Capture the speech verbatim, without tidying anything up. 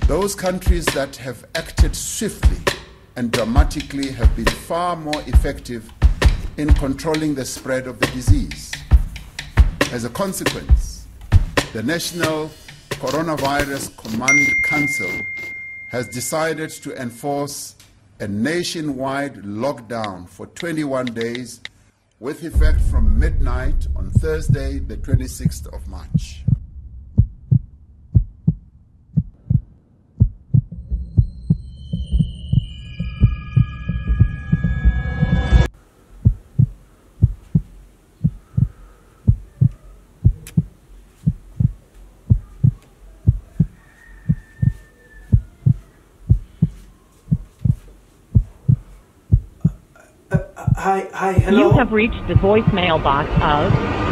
Those countries that have acted swiftly and dramatically have been far more effective in controlling the spread of the disease. As a consequence, the National Coronavirus Command Council has decided to enforce a nationwide lockdown for twenty-one days with effect from midnight on Thursday, the twenty-sixth of March. Hi, hi, hello. You have reached the voicemail box of